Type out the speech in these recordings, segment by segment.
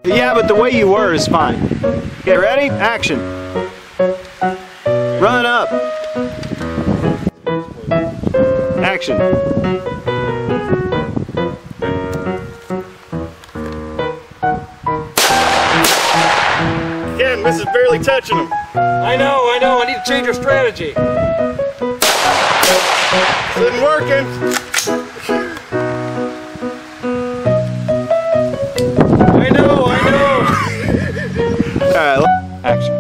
Yeah, but the way you were is fine. Okay, ready? Action. Run up. Action. Again, this is barely touching him. I know. I need to change our strategy. This isn't working. I know. Alright, action.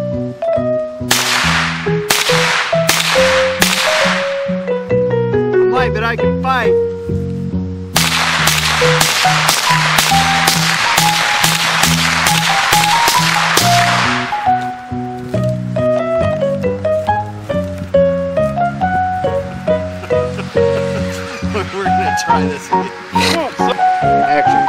I'm light, but I can fight. We're gonna try this again. Action.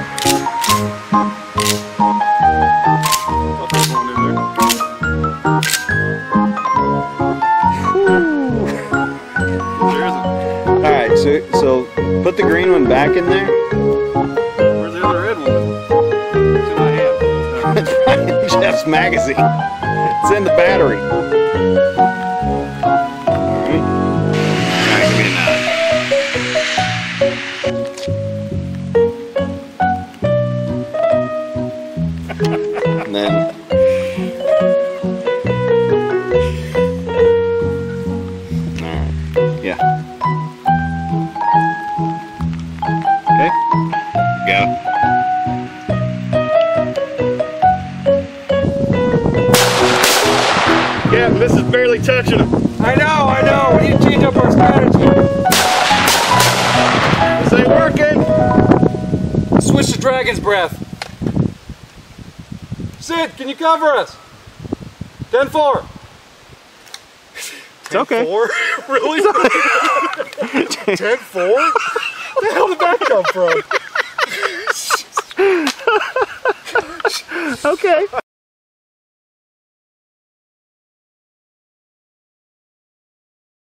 Alright, so put the green one back in there. Where's the other red one? It's in my hand. It's right in Jeff's magazine. It's in the battery. Alright, give me a nod. And then yeah. Okay. Go. Yeah, this is barely touching him. I know. We need to change up our strategy. This ain't working. Switch to Dragon's Breath. Sid, can you cover us? 10-4. It's okay. 4? Really? 10-4? Where the hell did that come from? Okay.